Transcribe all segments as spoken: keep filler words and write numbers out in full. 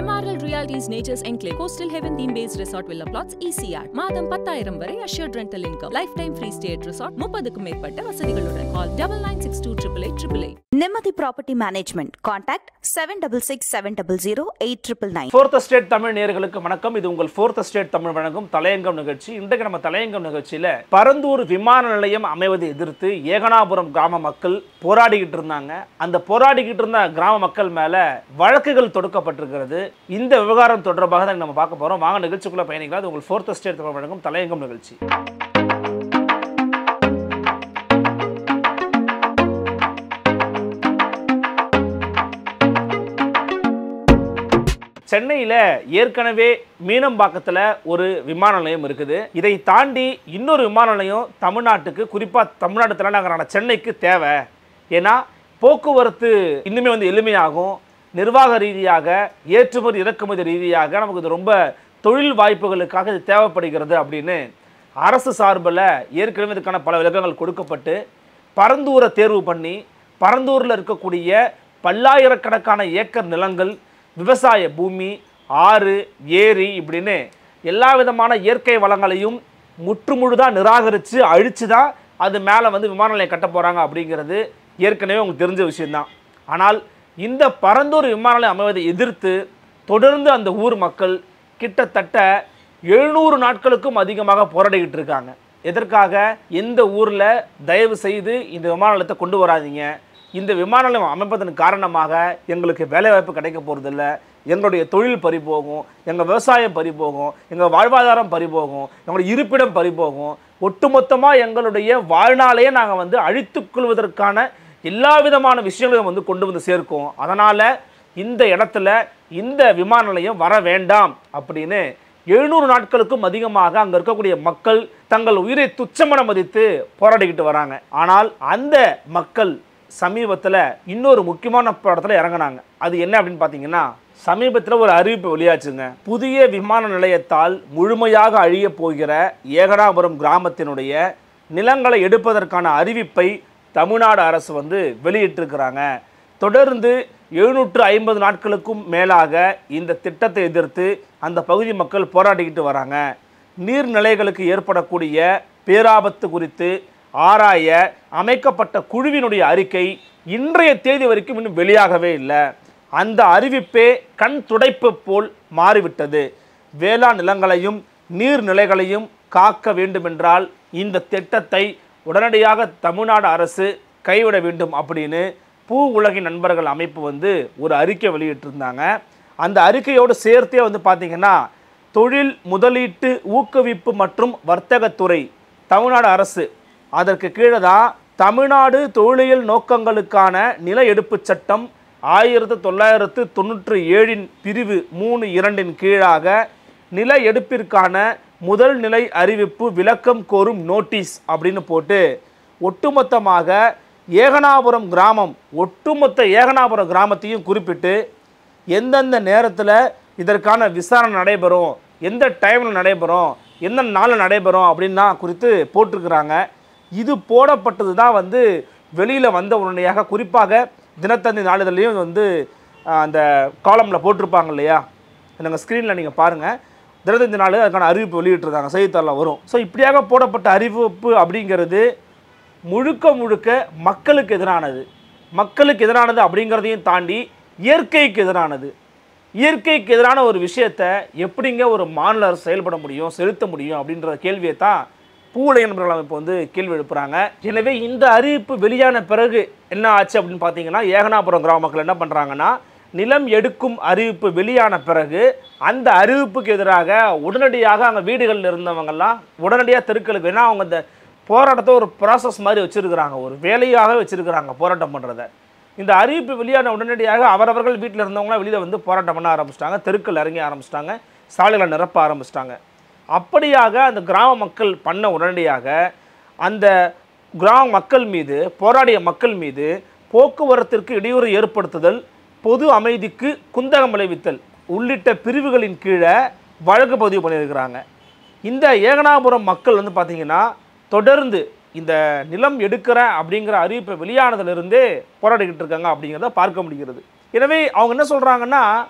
M R L Realty's Nature's Enclave Coastal Heaven theme-based resort villa plots E C R. மாதம் பத்தாயிரம் வரை assured rental income. Lifetime free stay at resort. முப்பதுக்கும் மேற்பட்ட வசதிகளுடன். Call double nine six two eight eight eight eight eight. Nimati Property Management. Contact seven six six seven zero zero eight nine nine. Fourth State Tamil நேயர்களுக்கு வணக்கம். இது உங்கள் Fourth State Tamil வழங்கும் தலையங்கம் நிகழ்ச்சி. இன்றைக்கு நம்ம தலையங்கம் நிகழ்ச்சியில பரந்தூர் விமான நிலையம் அமைவதை எதிர்த்து ஏகனாபுரம் கிராம மக்கள் போராடிக்கிட்டு இருந்தாங்க. அந்த போராடிக்கிட்டு இருந்த கிராம மக்கள் மேல வழக்குகள் தொடுக்கப்பட்டிருக்கிறது. இந்த விவகாரம் தொடர்பாக தான் நம்ம பார்க்க போறோம். வாங்க நிகழ்ச்சிக்குள்ள பயணிக்கலாம். இது உங்கள் Fourth State தமிழ் வழங்கும் தலையங்கம் நிகழ்ச்சி. சென்னையில் ஏற்கனவே மீனம்பாக்கத்தில் ஒரு விமான நிலையம் இருக்குது. இதை தாண்டி இன்னொரு விமான நிலையம் தமிழ்நாட்டுக்கு, குறிப்பாக தமிழ்நாட்டு தலைநகரான சென்னைக்கு தேவை. ஏன்னா போக்குவரத்து இன்னுமே வந்து எளிமையாகும். நிர்வாக ரீதியாக, ஏற்றுமதி இறக்குமதி ரீதியாக நமக்கு இது ரொம்ப தொழில் வாய்ப்புகளுக்காக இது தேவைப்படுகிறது அப்படின்னு அரசு சார்பில் ஏற்கனவே இதுக்கான பல விளக்கங்கள் கொடுக்கப்பட்டு பரந்தூரை தேர்வு பண்ணி பரந்தூரில் இருக்கக்கூடிய பல்லாயிரக்கணக்கான ஏக்கர் நிலங்கள், விவசாய பூமி, ஆறு, ஏரி இப்படின்னு எல்லா விதமான இயற்கை வளங்களையும் முற்றுமுழுதாக நிராகரித்து அழித்து தான் அது மேலே வந்து விமான நிலையம் கட்ட போகிறாங்க அப்படிங்கிறது ஏற்கனவே உங்களுக்கு தெரிஞ்ச விஷயந்தான். ஆனால் இந்த பரந்தூர் விமான நிலையம் அமைவதை எதிர்த்து தொடர்ந்து அந்த ஊர் மக்கள் கிட்டத்தட்ட எழுநூறு நாட்களுக்கும் அதிகமாக போராடிக்கிட்டு இருக்காங்க. எதற்காக? எந்த ஊரில் தயவு செய்து இந்த விமான நிலையத்தை கொண்டு வராதிங்க, இந்த விமான நிலையம் அமைப்பதன் காரணமாக எங்களுக்கு வேலைவாய்ப்பு கிடைக்க போகிறதில்ல, எங்களுடைய தொழில் பறிபோகும், எங்கள் விவசாயம் பறிபோகும், எங்கள் வாழ்வாதாரம் பறிபோகும், எங்களுடைய இருப்பிடம் பறிபோகும், ஒட்டுமொத்தமாக எங்களுடைய வாழ்நாளையே நாங்கள் வந்து அழித்துக் கொள்வதற்கான எல்லா விதமான விஷயங்களையும் வந்து கொண்டு வந்து சேர்க்கும். அதனால் இந்த இடத்துல இந்த விமான நிலையம் வர வேண்டாம் அப்படின்னு எழுநூறு நாட்களுக்கும் அதிகமாக அங்கே இருக்கக்கூடிய மக்கள் தங்கள் உயிரை துச்சமென மதித்து போராடிக்கிட்டு வராங்க. ஆனால் அந்த மக்கள் சமீபத்தில் இன்னொரு முக்கியமான போராட்டத்தில் இறங்கினாங்க. அது என்ன அப்படின்னு பார்த்தீங்கன்னா, சமீபத்தில் ஒரு அறிவிப்பு வெளியாச்சுங்க. புதிய விமான நிலையத்தால் முழுமையாக அழிய போகிற ஏகனாபுரம் கிராமத்தினுடைய நிலங்களை எடுப்பதற்கான அறிவிப்பை தமிழ்நாடு அரசு வந்து வெளியிட்டிருக்கிறாங்க. தொடர்ந்து எழுநூற்று ஐம்பது நாட்களுக்கும் மேலாக இந்த திட்டத்தை எதிர்த்து அந்த பகுதி மக்கள் போராடிக்கிட்டு வராங்க. நீர்நிலைகளுக்கு ஏற்படக்கூடிய பேராபத்து குறித்து ஆராய அமைக்கப்பட்ட குழுவினுடைய அறிக்கை இன்றைய தேதி வரைக்கும் இன்னும் வெளியாகவே இல்லை. அந்த அறிவிப்பே கண் துடைப்பு போல் மாறிவிட்டது. வேளாண் நிலங்களையும் நீர்நிலைகளையும் காக்க வேண்டுமென்றால் இந்த திட்டத்தை உடனடியாக தமிழ்நாடு அரசு கைவிட வேண்டும் அப்படின்னு பூ உலகின் நண்பர்கள் அமைப்பு வந்து ஒரு அறிக்கை வெளியிட்டிருந்தாங்க. அந்த அறிக்கையோடு சேர்த்தே வந்து பார்த்திங்கன்னா, தொழில் முதலீட்டு ஊக்குவிப்பு மற்றும் வர்த்தகத்துறை தமிழ்நாடு அரசு, அதற்கு கீழே தான் தமிழ்நாடு தொழிலியல் நோக்கங்களுக்கான நில எடுப்பு சட்டம் ஆயிரத்து தொள்ளாயிரத்து தொண்ணூற்றி ஏழின் பிரிவு மூணு இரண்டின் கீழாக நில எடுப்பிற்கான முதல் நிலை அறிவிப்பு விளக்கம் கோரும் நோட்டீஸ் அப்படின்னு போட்டு ஒட்டுமொத்தமாக ஏகனாபுரம் கிராமம், ஒட்டுமொத்த ஏகனாபுரம் கிராமத்தையும் குறிப்பிட்டு எந்தெந்த நேரத்தில் இதற்கான விசாரணை நடைபெறும், எந்த டைமில் நடைபெறும், எந்த நாளில் நடைபெறும் அப்படின்னா குறித்து போட்டிருக்கிறாங்க. இது போடப்பட்டது தான் வந்து வெளியில் வந்த உடனடியாக, குறிப்பாக தினத்தந்தி நாளிதழையும் வந்து அந்த காலமில் போட்டிருப்பாங்க இல்லையா, நாங்கள் ஸ்க்ரீனில் நீங்கள் பாருங்கள், தினத்தந்தி நாளிதழ் அதுக்கான அறிவிப்பு வெளியிட்டிருக்காங்க, செய்தித்தாளில் வரும். ஸோ இப்படியாக போடப்பட்ட அறிவிப்பு அப்படிங்கிறது முழுக்க முழுக்க மக்களுக்கு எதிரானது. மக்களுக்கு எதிரானது அப்படிங்கிறதையும் தாண்டி இயற்கைக்கு எதிரானது. இயற்கைக்கு எதிரான ஒரு விஷயத்தை எப்படிங்க ஒரு மாநில அரசு செயல்பட முடியும், செலுத்த முடியும் அப்படின்ற கேள்வியை தான் பூவுலக நண்பர்கள் அமைப்பு வந்து கேள்வி எழுப்புறாங்க. எனவே இந்த அறிவிப்பு வெளியான பிறகு என்ன ஆச்சு அப்படின்னு பார்த்தீங்கன்னா, ஏகனாபுரம் கிராம மக்கள் என்ன பண்ணுறாங்கன்னா, நிலம் எடுக்கும் அறிவிப்பு வெளியான பிறகு அந்த அறிவிப்புக்கு எதிராக உடனடியாக அங்கே வீடுகளில் இருந்தவங்கெல்லாம் உடனடியாக தெருக்களுக்கு, ஏன்னா அவங்க இந்த போராட்டத்தை ஒரு ப்ராசஸ் மாதிரி வச்சுருக்கிறாங்க, ஒரு வேலையாக வச்சுருக்கிறாங்க போராட்டம் பண்ணுறத. இந்த அறிவிப்பு வெளியான உடனடியாக அவரவர்கள் வீட்டில் இருந்தவங்களாம் வெளியில் வந்து போராட்டம் பண்ண ஆரம்பிச்சிட்டாங்க, தெருக்கள் இறங்கி ஆரம்பிச்சிட்டாங்க, சாலைகளை நிரப்ப ஆரம்பிச்சிட்டாங்க. அப்படியாக அந்த கிராம மக்கள் பண்ண உடனடியாக அந்த கிராம மக்கள் மீது, போராடிய மக்கள் மீது போக்குவரத்திற்கு இடையூறு ஏற்படுத்துதல், பொது அமைதிக்கு குந்தகம் விளைவித்தல் உள்ளிட்ட பிரிவுகளின் கீழே வழக்கு பதிவு பண்ணியிருக்கிறாங்க. இந்த ஏகனாபுரம் மக்கள் வந்து பார்த்திங்கன்னா தொடர்ந்து இந்த நிலம் எடுக்கிற அப்படிங்கிற அறிவிப்பை வெளியானதிலிருந்தே போராடிக்கிட்டு இருக்காங்க அப்படிங்கிறத பார்க்க முடிகிறது. எனவே அவங்க என்ன சொல்கிறாங்கன்னா,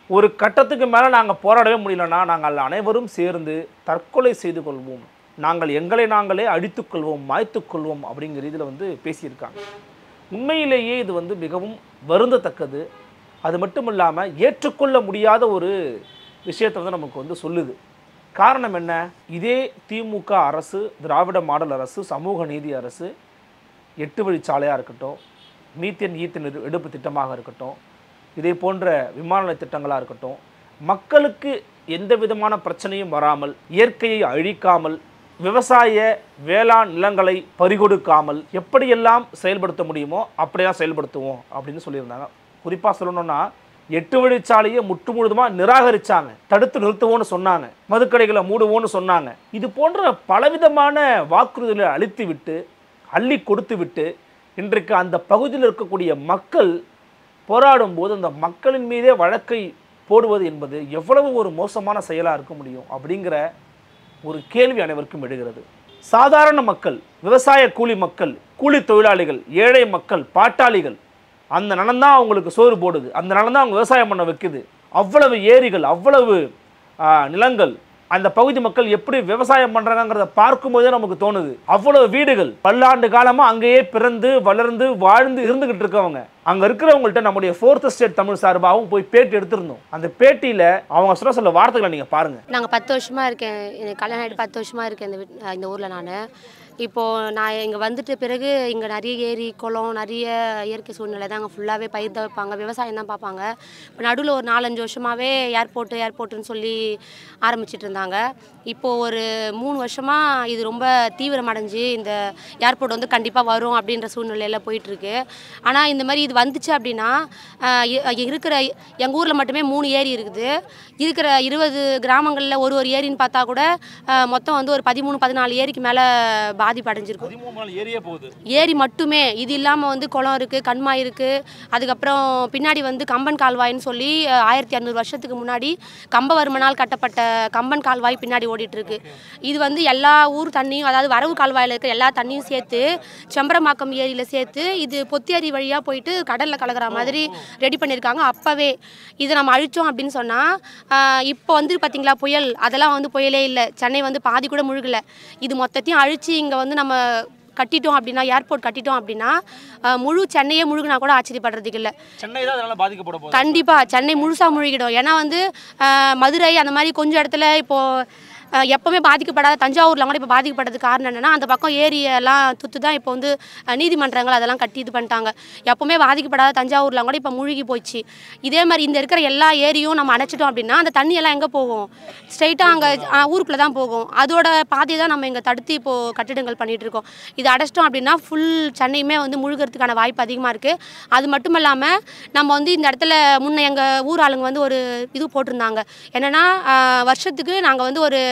ஒரு கட்டத்துக்கு மேலே நாங்கள் போராடவே முடியலன்னா நாங்கள் அனைவரும் சேர்ந்து தற்கொலை செய்து கொள்வோம், நாங்கள் எங்களை நாங்களே அடித்துக்கொள்வோம், மாய்த்துக்கொள்வோம் அப்படிங்கிற இதில் வந்து பேசியிருக்காங்க. உண்மையிலேயே இது வந்து மிகவும் வருந்தத்தக்கது. அது மட்டும் இல்லாமல் ஏற்றுக்கொள்ள முடியாத ஒரு விஷயத்தை வந்து நமக்கு வந்து சொல்லுது. காரணம் என்ன? இதே திமுக அரசு, திராவிட மாடல் அரசு, சமூக நீதி அரசு, எட்டு வழிச்சாலையாக இருக்கட்டும், மீத்தேன் ஈத்தேன் எடுப்பு திட்டமாக இருக்கட்டும், இதே போன்ற விமான நிலைய திட்டங்களாக இருக்கட்டும், மக்களுக்கு எந்த விதமான பிரச்சனையும் வராமல், இயற்கையை அழிக்காமல், விவசாய வேளாண் நிலங்களை பறிகொடுக்காமல் எப்படியெல்லாம் செயல்படுத்த முடியுமோ அப்படியெல்லாம் செயல்படுத்துவோம் அப்படின்னு சொல்லியிருந்தாங்க. குறிப்பாக சொல்லணும்னா எட்டு வழிச்சாலையை முற்று முழுதுமாக நிராகரித்தாங்க, தடுத்து நிறுத்துவோன்னு சொன்னாங்க, மதுக்கடைகளை மூடுவோன்னு சொன்னாங்க. இது போன்ற பலவிதமான வாக்குறுதிகளை அளித்து விட்டு அள்ளி கொடுத்து விட்டு இன்றைக்கு அந்த பகுதியில் இருக்கக்கூடிய மக்கள் போராடும் போது அந்த மக்களின் மீதே வழக்கை போடுவது என்பது எவ்வளவு ஒரு மோசமான செயலாக இருக்க முடியும் அப்படிங்கிற ஒரு கேள்வி அனைவருக்கும் எழுகிறது. சாதாரண மக்கள், விவசாய கூலி மக்கள், கூலி தொழிலாளிகள், ஏழை மக்கள், பாட்டாளிகள், அந்த நலன் தான் அவங்களுக்கு சோறு போடுது, அந்த நலன் தான் அவங்க விவசாயம் பண்ண வைக்குது. அவ்வளவு ஏரிகள், அவ்வளவு நிலங்கள், அந்த பகுதி மக்கள் எப்படி விவசாயம் பண்றாங்கிறத பார்க்கும்போதே நமக்கு தோணுது. அவ்வளவு வீடுகள், பல்லாண்டு காலமா அங்கேயே பிறந்து வளர்ந்து வாழ்ந்து இருந்துகிட்டு இருக்கவங்க. அங்க இருக்கிறவங்கள்ட்ட நம்முடைய ஃபோர்த் ஸ்டேட் தமிழ் சார்பாகவும் போய் பேட்டி எடுத்திருந்தோம். அந்த பேட்டியில அவங்க சொல்ல சொல்ல வார்த்தைகளை நீங்க பாருங்க. நாங்கள் பத்து வருஷமா இருக்கேன், எனக்கு கல்யாணம் ஆகிட்டு பத்து வருஷமா இருக்கேன் இந்த இந்த ஊரில். நான் இப்போது நான் இங்கே வந்துட்டு பிறகு இங்கே நிறைய ஏரி குளம், நிறைய இயற்கை சூழ்நிலை தான். அங்கே ஃபுல்லாகவே பயிர் தான் வைப்பாங்க, விவசாயம் தான் பார்ப்பாங்க. இப்போ நடுவில் ஒரு நாலஞ்சு வருஷமாகவே ஏர்போர்ட்டு ஏர்போர்ட்டுன்னு சொல்லி ஆரம்பிச்சிட்டு இருந்தாங்க. இப்போது ஒரு மூணு வருஷமாக இது ரொம்ப தீவிரமடைஞ்சு இந்த ஏர்போர்ட் வந்து கண்டிப்பாக வரும் அப்படின்ற சூழ்நிலையில் போயிட்டுருக்கு. ஆனால் இந்த மாதிரி இது வந்துச்சு அப்படின்னா இருக்கிற எங்கள் ஊரில் மட்டுமே மூணு ஏரி இருக்குது. இருக்கிற இருபது கிராமங்களில் ஒரு ஒரு ஏரின்னு பார்த்தா கூட மொத்தம் வந்து ஒரு பதிமூணு பதினாலு ஏரிக்கு மேலே பாதிப்பு அடைஞ்சிருக்கும். ஏரி மட்டுமே. இது இல்லாமல் வந்து குளம் இருக்குது, கண்மாய் இருக்குது. அதுக்கப்புறம் பின்னாடி வந்து கம்பன் கால்வாய்ன்னு சொல்லி ஆயிரத்தி இரநூறு வருஷத்துக்கு முன்னாடி கம்பவர்மனால் கட்டப்பட்ட கம்பன் கால்வாய் பின்னாடி ஓடிட்டு இருக்கு. இது வந்து எல்லா ஊர் தண்ணியும், அதாவது வரவு கால்வாயில் இருக்க எல்லா தண்ணியும் சேர்த்து செம்பரமாக்கம் ஏரியில் சேர்த்து இது பொத்தியேரி வழியாக போயிட்டு கடலில் கலக்கிற மாதிரி ரெடி பண்ணியிருக்காங்க. அப்போவே இதை நம்ம அழித்தோம் அப்படின்னு சொன்னால் இப்போ வந்து பார்த்திங்களா புயல், அதெல்லாம் வந்து புயலே இல்லை. சென்னை வந்து பாதி கூட முழுகலை. இது மொத்தத்தையும் அழித்து இங்கே வந்து நம்ம கட்டிட்டோம் அப்படின்னா, ஏர்போர்ட் கட்டிட்டோம் அப்படின்னா முழு சென்னையே முழுகினா கூட ஆச்சரியப்படுறதுக்கு இல்லை. சென்னை தான் அதனால பாதிக்கப்பட போகுது. கண்டிப்பாக சென்னை முழுசாக முழுகிடும். ஏன்னா வந்து மதுரை அந்த மாதிரி கொஞ்சம் இடத்துல இப்போது எப்போவுமே பாதிக்கப்படாத தஞ்சாவூரில் கூட இப்போ பாதிக்கப்பட்டது காரணம் என்னென்னா அந்த பக்கம் ஏரியெல்லாம் துத்து தான் இப்போ வந்து நீதிமன்றங்கள் அதெல்லாம் கட்டி இது பண்ணிட்டாங்க. எப்போவுமே பாதிக்கப்படாத தஞ்சாவூரில் கூட இப்போ முழுகி போயிடுச்சு. இதே மாதிரி இந்த இருக்கிற எல்லா ஏரியும் நம்ம அணைச்சிட்டோம் அப்படின்னா அந்த தண்ணியெல்லாம் எங்கே போகும்? ஸ்ட்ரெயிட்டாக அங்கே ஊருக்குள்ளே தான் போகும். அதோட பாதையை தான் நம்ம இங்கே தடுத்து இப்போது கட்டிடங்கள் பண்ணிகிட்டு இருக்கோம். இது அடைச்சிட்டோம் அப்படின்னா ஃபுல் சென்னையுமே வந்து முழுகிறதுக்கான வாய்ப்பு அதிகமாக இருக்குது. அது மட்டும் இல்லாமல் நம்ம வந்து இந்த இடத்துல முன்ன எங்கள் ஊர் ஆளுங்க வந்து ஒரு இது போட்டிருந்தாங்க. என்னென்னா வருஷத்துக்கு நாங்கள் வந்து ஒரு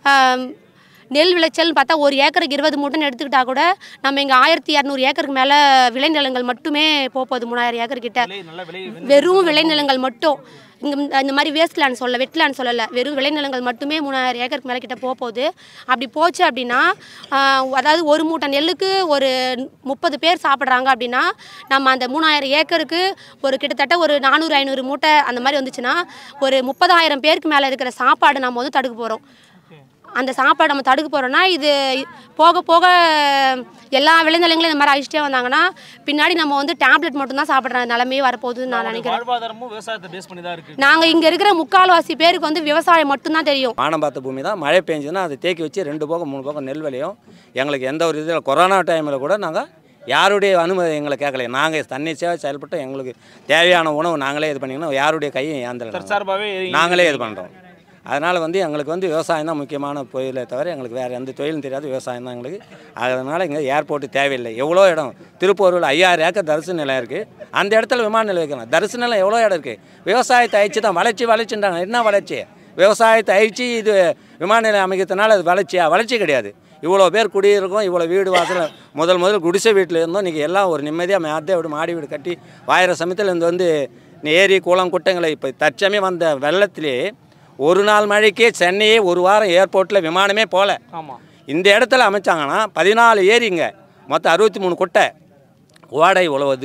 நெல் விளைச்சல்னு பார்த்தா ஒரு ஏக்கருக்கு இருபது மூட்டைன்னு எடுத்துக்கிட்டா கூட நம்ம இங்கே ஆயிரத்தி இரநூறு ஏக்கருக்கு மேலே விளைநிலங்கள் மட்டுமே போகுது. மூணாயிரம் ஏக்கர் கிட்ட வெறும் விளைநிலங்கள் மட்டும். இங்கே இந்த மாதிரி வேஸ்ட் லேண்ட் சொல்ல வெட் லேண்ட் சொல்லலை, வெறும் விளைநிலங்கள் மட்டுமே மூணாயிரம் ஏக்கருக்கு மேலே கிட்ட போக போகுது. அப்படி போச்சு அப்படின்னா அதாவது ஒரு மூட்டை நெல்லுக்கு ஒரு முப்பது பேர் சாப்பிட்றாங்க அப்படின்னா நம்ம அந்த மூணாயிரம் ஏக்கருக்கு ஒரு கிட்டத்தட்ட ஒரு நானூறு ஐநூறு மூட்டை அந்த மாதிரி வந்துச்சுன்னா ஒரு முப்பதாயிரம் பேருக்கு மேலே இருக்கிற சாப்பாடு நம்ம வந்து தடுக்க போகிறோம். அந்த சாப்பாடு நம்ம தடுக்க போகிறோன்னா இது போக போக எல்லா விளைநிலங்களும் இந்த மாதிரி அழிச்சிட்டே வந்தாங்கன்னா பின்னாடி நம்ம வந்து டேப்லெட் மட்டும்தான் சாப்பிட்ற நிலைமையே வரப்போகுதுன்னு நான் நினைக்கிறேன். நாங்கள் இங்கே இருக்கிற முக்கால்வாசி பேருக்கு வந்து விவசாயம் மட்டும்தான் தெரியும். வானம் பார்த்த பூமி தான். மழை பெஞ்சுன்னா அதை தேக்கி வச்சு ரெண்டு போகம் மூணு போகம் நெல் விளையும். எங்களுக்கு எந்த ஒரு இதில் கொரோனா டைமில் கூட நாங்கள் யாருடைய அனுமதி எங்களை கேட்கல. நாங்கள் தன்னிச்சையாக செயல்பட்டு எங்களுக்கு தேவையான உணவு நாங்களே இது பண்ணிங்கன்னா யாருடைய கையும் ஏந்திரம் நாங்களே இது பண்ணுறோம். அதனால் வந்து எங்களுக்கு வந்து விவசாயம் தான் முக்கியமான தொழிலை தவிர எங்களுக்கு வேறு எந்த தொழிலும் தெரியாது. விவசாயம் தான் எங்களுக்கு. அதனால் இங்கே ஏர்போர்ட்டு தேவையில்லை. எவ்வளோ இடம் திருப்பூரில் ஐயாயிரம் ஏக்கர் தரிசு நிலம் இருக்குது. அந்த இடத்துல விமான நிலையம் வைக்கலாம். தரிசு நிலம் எவ்வளோ இடம் இருக்குது. விவசாயத்தை அழிச்சு தான் வளர்ச்சி வளர்ச்சின்றாங்க. என்ன வளர்ச்சி? விவசாயத்தை அழிச்சு இது விமான நிலையம் அமைக்கிறதுனால அது வளர்ச்சியா? வளர்ச்சி கிடையாது. இவ்வளோ பேர் குடியிருக்கோம், இவ்வளோ வீடு வாசல் முதல் முதல் குடிசை வீட்டில் இருந்தோம். இன்றைக்கி எல்லாம் ஒரு நிம்மதியாக மேத்தே வீடு மாடி வீடு கட்டி வாயிற சமயத்தில் இந்த வந்து ஏரி குளம் குட்டைங்களை இப்போ தற்சமயம் வந்த வெள்ளத்திலே ஒரு நாள் மழைக்கே சென்னையே ஒரு வாரம் ஏர்போர்ட்டில் விமானமே போகல. ஆமாம். இந்த இடத்துல அமைச்சாங்கன்னா பதினாலு ஏரிங்க, மொத்தம் அறுபத்தி மூணு குட்டை, ஓடை உழவுது,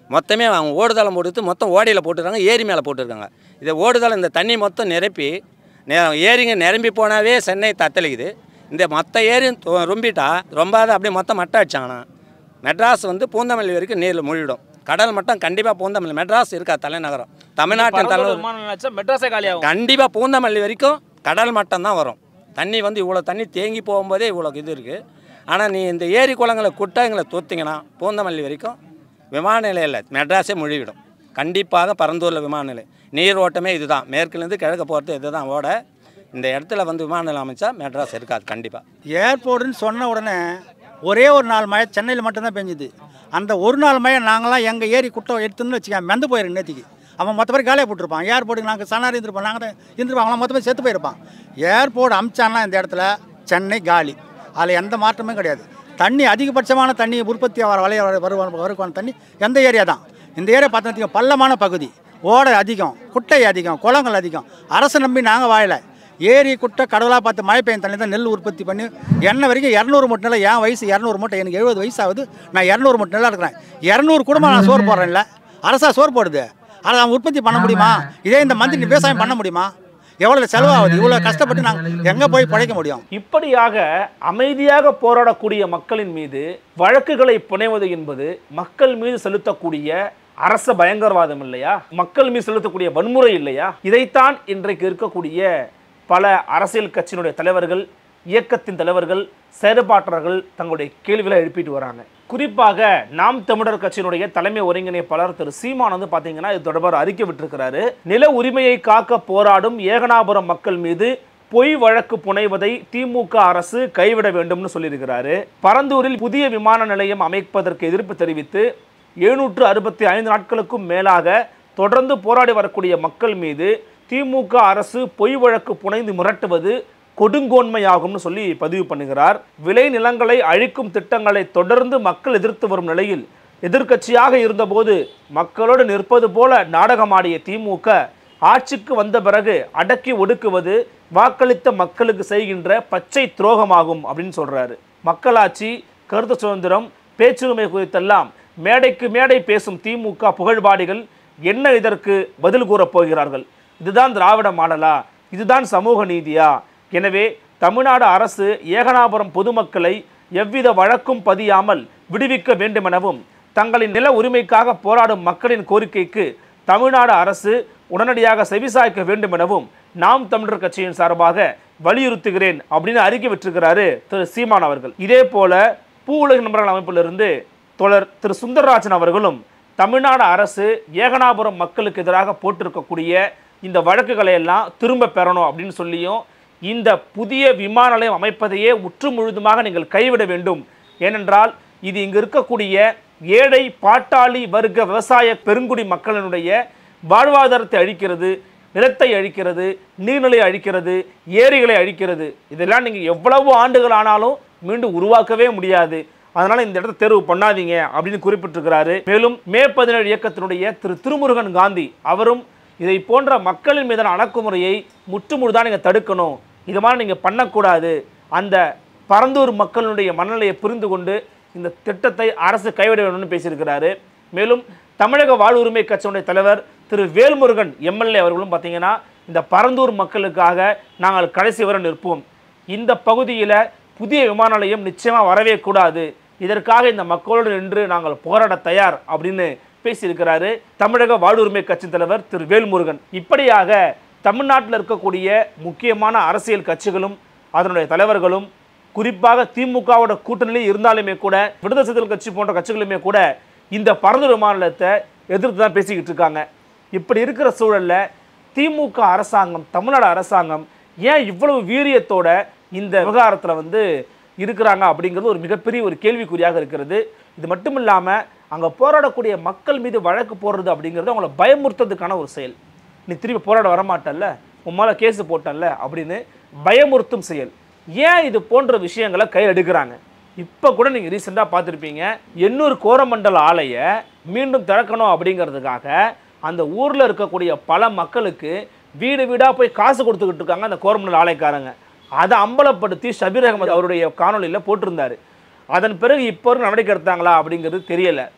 மொத்தமே அவங்க ஓடுதளம் போட்டு மொத்தம் ஓடையில் போட்டுருக்காங்க, ஏரி மேலே போட்டுருக்காங்க. இதை ஓடுதளம் இந்த தண்ணி மொத்தம் நிரப்பி ஏரிங்க நிரம்பி போனாவே சென்னை தத்தளிக்குது. இந்த மொத்த ஏரி ரொம்பிட்டா ரொம்பாத அப்படியே மொத்தம் மட்டை அடிச்சாங்கன்னா மெட்ராஸ் வந்து பூந்தமல்லி வரைக்கும் நீரில் மூழ்கிடும். கடல் மட்டும் கண்டிப்பாக பூந்தமல்லி, மெட்ராஸ் இருக்கா தலைநகரம், தமிழ்நாட்டின் தலைநகரம் மெட்ராஸே காலியாகும். கண்டிப்பாக பூந்தமல்லி வரைக்கும் கடல் மட்டம் தான் வரும். தண்ணி வந்து இவ்வளோ தண்ணி தேங்கி போகும்போதே இவ்வளோ இது இருக்குது. ஆனால் நீ இந்த ஏரி குளங்களை குட்டைங்களை தூத்திங்கன்னா பூந்தமல்லி வரைக்கும் விமான நிலையில் மெட்ராஸே மூழ்கிடும். கண்டிப்பாக பரந்தூரில் விமான நிலையம் நீர் ஓட்டமே இதுதான், மேற்குலேருந்து கிழக்க போகிறது இது தான் ஓட. இந்த இடத்துல வந்து விமான நிலையம் அமைச்சா மெட்ராஸ் இருக்காது கண்டிப்பாக. ஏர்போர்ட்டுன்னு சொன்ன உடனே ஒரே ஒரு நாள் மழை சென்னையில் மட்டும்தான் பெஞ்சுது. அந்த ஒரு நாள் மழை நாங்களாம் எங்கள் ஏரி குட்டம் எடுத்துன்னு வச்சுக்க மெந்து போயிருக்கு நேற்றுக்கு. அவன் மொத்த பேர் காலியாக போட்டிருப்பான். ஏர்போர்ட்டுக்கு நாங்கள் சனாரி இருந்திருப்போம், நாங்கள் தான் இருந்திருப்போம், அவங்களாம் மொத்த பேர் செத்து போயிருப்பான். ஏர்போர்ட் அமிச்சான்னா இந்த இடத்துல சென்னை காலி, அதில் எந்த மாற்றமும் கிடையாது. தண்ணி அதிகபட்சமான தண்ணி உற்பத்தி ஆகிற வளைய வருவான வருவான தண்ணி எந்த ஏரியா தான். இந்த ஏரியா பார்த்தீங்கன்னா பள்ளமான பகுதி, ஓடை அதிகம், குட்டை அதிகம், குளங்கள் அதிகம். அரசு நம்பி நாங்கள் வாழலை. ஏரி குட்டை கடவுளாக பார்த்து மழை பெய்யும் தண்ணி தான் நெல் உற்பத்தி பண்ணி எண்ணெய் வரைக்கும் இரநூறு மூட்டை நிலம். என் வயசு இரநூறு மூட்டை, எனக்கு எழுபது வயசு ஆகுது. நான் இரநூறு மூட்டை நிலம் இருக்கிறேன். இரநூறு குடும்பம் நான் சோறு போடுறேன். இல்லை அரசா சோறு போடுது, அதை அவன் உற்பத்தி பண்ண முடியுமா? இதே இந்த மந்திரி விவசாயம் பண்ண முடியுமா? எவ்வளோ செலவாகுது? இவ்வளோ கஷ்டப்பட்டு நாங்கள் எங்கே போய் படைக்க முடியும்? இப்படியாக அமைதியாக போராடக்கூடிய மக்களின் மீது வழக்குகளை புனைவது என்பது மக்கள் மீது செலுத்தக்கூடிய அரச பயங்கரவாதம் இல்லையா? மக்கள் மீது செலுத்தக்கூடிய வன்முறை இல்லையா? இதைத்தான் இன்றைக்கு இருக்கக்கூடிய பல அரசியல் கட்சியினுடைய தலைவர்கள், இயக்கத்தின் தலைவர்கள், செயற்பாட்டாளர்கள் தங்களுடைய கேள்விகளை எழுப்பிட்டு வராங்க. குறிப்பாக நாம் தமிழர் கட்சியினுடைய தலைமை ஒருங்கிணைப்பாளர் திரு சீமான் வந்து பார்த்தீங்கன்னா இது தொடர்பாக அறிக்கை விட்டிருக்கிறாரு. நில உரிமையை காக்க போராடும் ஏகனாபுரம் மக்கள் மீது பொய் வழக்கு புனைவதை திமுக அரசு கைவிட வேண்டும்னு சொல்லியிருக்கிறாரு. பரந்தூரில் புதிய விமான நிலையம் அமைப்பதற்கு எதிர்ப்பு தெரிவித்து எழுநூற்று அறுபத்தி ஐந்து நாட்களுக்கும் மேலாக தொடர்ந்து போராடி வரக்கூடிய மக்கள் மீது திமுக அரசு பொய் வழக்கு புனைந்து மிரட்டுவது கொடுங்கோன்மையாகும்னு சொல்லி பதிவு பண்ணுகிறார். விளை நிலங்களை அழிக்கும் திட்டங்களை தொடர்ந்து மக்கள் எதிர்த்து வரும் நிலையில் எதிர்க்கட்சியாக இருந்தபோது மக்களோடு நிற்பது போல நாடகமாடிய திமுக ஆட்சிக்கு வந்த பிறகு அடக்கி ஒடுக்குவது வாக்களித்த மக்களுக்கு செய்கின்ற பச்சை துரோகமாகும் அப்படின்னு சொல்றாரு. மக்களாட்சி, கருத்து சுதந்திரம், பேச்சுரிமை குறித்தெல்லாம் மேடைக்கு மேடை பேசும் திமுக புகழ்பாடிகள் என்ன இதற்கு பதில் கூறப் போகிறார்கள்? இதுதான் திராவிட மாடலா? இதுதான் சமூக நீதியா? எனவே தமிழ்நாடு அரசு ஏகனாபுரம் பொதுமக்களை எவ்வித வழக்கும் பதியாமல் விடுவிக்க வேண்டுமெனவும் தங்களின் நில உரிமைக்காக போராடும் மக்களின் கோரிக்கைக்கு தமிழ்நாடு அரசு உடனடியாக செவிசாய்க்க வேண்டுமெனவும் நாம் தமிழர் கட்சியின் சார்பாக வலியுறுத்துகிறேன் அப்படின்னு அறிக்கை விட்டிருக்கிறாரு திரு சீமான் அவர்கள். இதே போல பூ உலக நண்பர்கள் அமைப்பிலிருந்து தொடர் திரு சுந்தரராஜன் அவர்களும் தமிழ்நாடு அரசு ஏகனாபுரம் மக்களுக்கு எதிராக போட்டிருக்கக்கூடிய இந்த வழக்குகளை எல்லாம் திரும்ப பெறணும் அப்படின்னு சொல்லியும் இந்த புதிய விமான நிலையம் அமைப்பதையே முற்று முழுதுமாக நீங்கள் கைவிட வேண்டும். ஏனென்றால் இது இங்கு இருக்கக்கூடிய ஏழை பாட்டாளி வர்க்க விவசாய பெருங்குடி மக்களினுடைய வாழ்வாதாரத்தை அழிக்கிறது, நிலத்தை அழிக்கிறது, நீர்நிலை அழிக்கிறது, ஏரிகளை அழிக்கிறது. இதெல்லாம் நீங்கள் எவ்வளவு ஆண்டுகள் ஆனாலும் மீண்டும் உருவாக்கவே முடியாது. அதனால இந்த இடத்தை தேர்வு பண்ணாதீங்க அப்படின்னு குறிப்பிட்டிருக்கிறாரு. மேலும் மே பதினேழு இயக்கத்தினுடைய திரு திருமுருகன் காந்தி அவரும் இதை போன்ற மக்களின் மீதான அடக்குமுறையை முற்றுமுழுதான் நீங்கள் தடுக்கணும், இது மாதிரி நீங்கள் பண்ணக்கூடாது, அந்த பரந்தூர் மக்களுடைய மனநிலையை புரிந்து கொண்டு இந்த திட்டத்தை அரசு கைவிட வேண்டும்னு பேசியிருக்கிறாரு. மேலும் தமிழக வாழ்வுரிமை கட்சியினுடைய தலைவர் திரு வேல்முருகன் எம்எல்ஏ அவர்களும் பார்த்தீங்கன்னா இந்த பரந்தூர் மக்களுக்காக நாங்கள் கடைசி வரை நிற்போம், இந்த பகுதியில் புதிய விமான நிலையம் நிச்சயமாக வரவே கூடாது, இதற்காக இந்த மக்களோடு நின்று நாங்கள் போராட தயார் அப்படின்னு பேசியிருக்கிறாரு தமிழக வாழ்வுரிமை கட்சி தலைவர் திரு வேல்முருகன். இப்படியாக தமிழ்நாட்டில் இருக்கக்கூடிய முக்கியமான அரசியல் கட்சிகளும் அதனுடைய தலைவர்களும் குறிப்பாக திமுகவோட கூட்டணியில் இருந்தாலுமே கூட விடுதலை சிறுத்தைகள் கட்சி போன்ற கட்சிகளுமே கூட இந்த பரந்தூர் விமான நிலையத்தை எதிர்த்து தான் பேசிக்கிட்டு இருக்காங்க. இப்படி இருக்கிற சூழலில் திமுக அரசாங்கம், தமிழ்நாடு அரசாங்கம் ஏன் இவ்வளவு வீரியத்தோட இந்த விவகாரத்தில் வந்து இருக்கிறாங்க அப்படிங்கிறது ஒரு மிகப்பெரிய ஒரு கேள்விக்குறியாக இருக்கிறது. இது மட்டும் இல்லாமல் அங்கே போராடக்கூடிய மக்கள் மீது வழக்கு போடுறது அப்படிங்கிறது அவங்கள பயமுறுத்துறதுக்கான ஒரு செயல். நீ திரும்பி போராட வரமாட்டல்ல, உம்மால கேஸு போட்டல்ல அப்படின்னு பயமுறுத்தும் செயல். ஏன் இது போன்ற விஷயங்களை கையில் எடுக்கிறாங்க? இப்போ கூட நீங்கள் ரீசெண்டாக பார்த்துருப்பீங்க, எண்ணூர் கோரமண்டல ஆலையை மீண்டும் திறக்கணும் அப்படிங்கிறதுக்காக அந்த ஊரில் இருக்கக்கூடிய பல மக்களுக்கு வீடு வீடாக போய் காசு கொடுத்துக்கிட்டு இருக்காங்க அந்த கோரமண்டல ஆலைக்காரங்க. அதை அம்பலப்படுத்தி ஷபீர் அகமது அவருடைய காணொலியில் போட்டிருந்தார். அதன் பிறகு இப்போ நடவடிக்கை எடுத்தாங்களா அப்படிங்கிறது தெரியலை.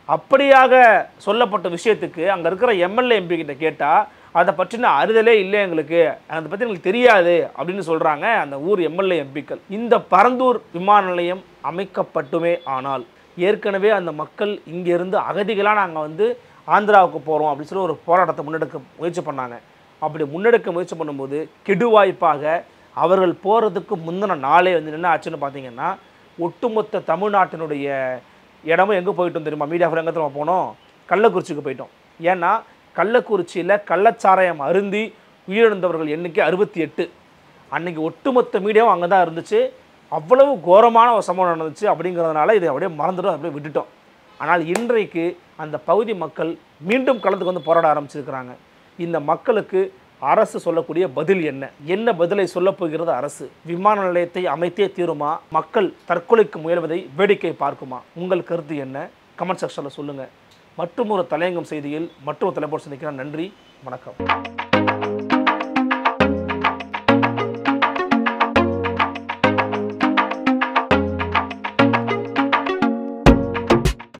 அப்படியாக சொல்லப்பட்ட விஷயத்துக்கு அங்கே இருக்கிற எம்எல்ஏ எம்பி கிட்ட கேட்டால் அதை பற்றின அறிதலே இல்லை எங்களுக்கு, அதை பற்றி எங்களுக்கு தெரியாது அப்படின்னு சொல்கிறாங்க அந்த ஊர் எம்எல்ஏ எம்பிக்கள். இந்த பரந்தூர் விமான நிலையம் அமைக்கப்பட்டுமே ஆனால் ஏற்கனவே அந்த மக்கள் இங்கேருந்து அகதிகளாக நாங்கள் வந்து ஆந்திராவுக்கு போகிறோம் அப்படின்னு சொல்லி ஒரு போராட்டத்தை முன்னெடுக்க முயற்சி பண்ணாங்க. அப்படி முன்னெடுக்க முயற்சி பண்ணும்போது கெடுவாய்ப்பாக அவர்கள் போகிறதுக்கு முந்தின நாளே வந்து என்ன ஆச்சுன்னு பார்த்தீங்கன்னா, ஒட்டுமொத்த தமிழ்நாட்டினுடைய இடமும் எங்கே போயிட்டோம் தெரியுமா? மீடியா எங்கத்தில் நம்ம போனோம், கள்ளக்குறிச்சிக்கு போயிட்டோம். ஏன்னா கள்ளக்குறிச்சியில் கள்ளச்சாராயம் அருந்தி உயிரிழந்தவர்கள் எண்ணிக்கை அறுபத்தி எட்டு. அன்றைக்கி ஒட்டுமொத்த மீடியாவும் அங்கே தான் இருந்துச்சு. அவ்வளவு கோரமான ஒரு சம்பவம் நடந்துச்சு. அப்படிங்கிறதுனால இதை அப்படியே மறந்துடும், அப்படியே விட்டுட்டோம். ஆனால் இன்றைக்கு அந்த பகுதி மக்கள் மீண்டும் களத்துக்கு வந்து போராட ஆரம்பிச்சிருக்கிறாங்க. இந்த மக்களுக்கு அரசு சொல்லக்கூடிய பதில் என்ன? என்ன பதிலை சொல்லப் போகிறது அரசு? விமான நிலையத்தை அமைத்தே தீருமா? மக்கள் தற்கொலைக்கு முயல்வதை வேடிக்கை பார்க்குமா? உங்கள் கருத்து என்ன? கமெண்ட் செக்ஷனில் சொல்லுங்கள். மற்றும் ஒரு தலையங்கம் செய்தியில் மற்றும் தலைப்போடு சந்திக்கிறேன். நன்றி, வணக்கம்.